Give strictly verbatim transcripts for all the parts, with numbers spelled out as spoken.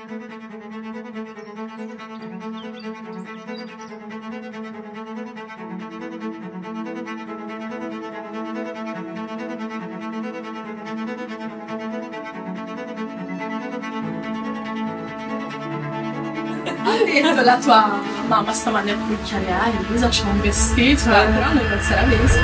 Ha detto la tua mamma stamane a cucchiare, ah, Elisa c'è un vestito, eh. Però noi non si era visto.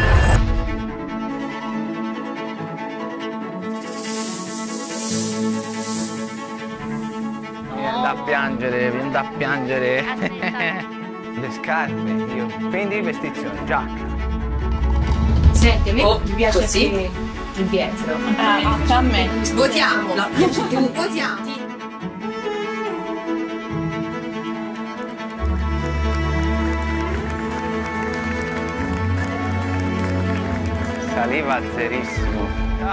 Vieni da piangere, vieni da piangere. Le scarpe, io. Quindi vestizione, giacca. Senti, a me Oh, mi piace così? anche il dietro. Ah, anche a me. Votiamo. No, tu votiamo. Saliva zerissimo.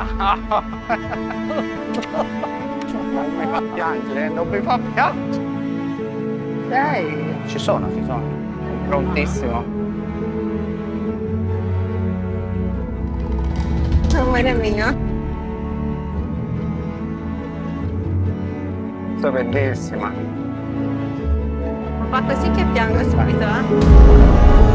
Non mi fa piangere, non mi fa piangere. Sei? Ci sono, ci sono. Prontissimo. Amore mio. Sei bellissima. Fa così che piango subito, eh?